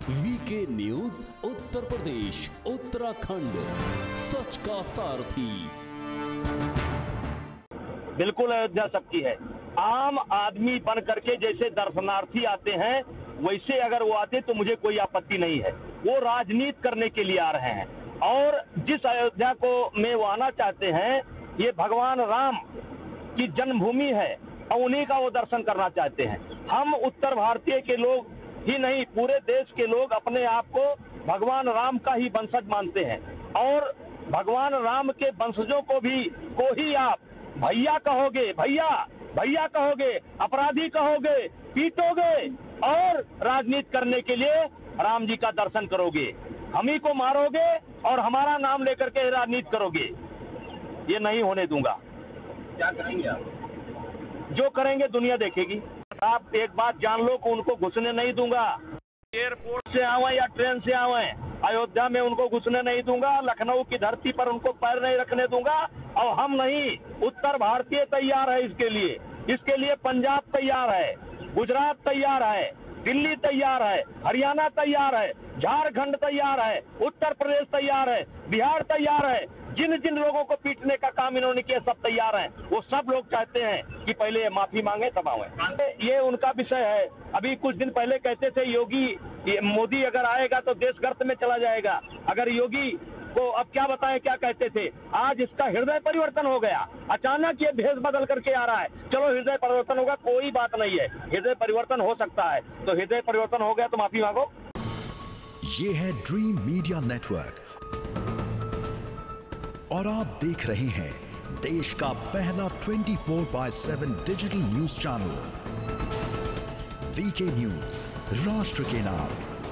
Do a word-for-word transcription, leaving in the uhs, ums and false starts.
VK news Uttar Pradesh Uttarakhand, सच का सारथी। बिल्कुल अयोध्या सबकी है। आम आदमी बन करके जैसे दर्शनार्थी आते हैं वैसे अगर वो आते तो मुझे कोई आपत्ति नहीं है। वो राजनीति करने के लिए आ रहे हैं और जिस अयोध्या को में वो आना चाहते हैं ये भगवान राम की जन्मभूमि है और उन्हीं का वो दर्शन करना चाहते हैं। हम उत्तर भारतीय के लोग ही नहीं, पूरे देश के लोग अपने आप को भगवान राम का ही वंशज मानते हैं और भगवान राम के वंशजों को भी को ही आप भैया कहोगे, भैया भैया कहोगे, अपराधी कहोगे, पीटोगे और राजनीति करने के लिए राम जी का दर्शन करोगे। हम ही को मारोगे और हमारा नाम लेकर के राजनीति करोगे। ये नहीं होने दूंगा। क्या करेंगे आप? जो करेंगे दुनिया देखेगी। आप एक बात जान लो कि उनको घुसने नहीं दूंगा। एयरपोर्ट से आवे या ट्रेन से आवे, अयोध्या में उनको घुसने नहीं दूंगा। लखनऊ की धरती पर उनको पैर नहीं रखने दूंगा। और हम नहीं, उत्तर भारतीय तैयार है इसके लिए। इसके लिए पंजाब तैयार है, गुजरात तैयार है, दिल्ली तैयार है, हरियाणा तैयार है, झारखंड तैयार है, उत्तर प्रदेश तैयार है, बिहार तैयार है। जिन जिन लोगों को पीटने का काम इन्होंने किया सब तैयार हैं। वो सब लोग चाहते हैं कि पहले माफी मांगे तब आवे। ये उनका विषय है। अभी कुछ दिन पहले कहते थे योगी मोदी अगर आएगा तो देश गर्त में चला जाएगा। अगर योगी को अब क्या बताएं क्या कहते थे। आज इसका हृदय परिवर्तन हो गया। अचानक ये भेष बदल करके आ रहा है। चलो हृदय परिवर्तन होगा, कोई बात नहीं है, हृदय परिवर्तन हो सकता है। तो हृदय परिवर्तन हो गया तो माफी मांगो। ये है ड्रीम मीडिया नेटवर्क और आप देख रहे हैं देश का पहला चौबीस बाय सात digital news channel VK news, राष्ट्र के नाम।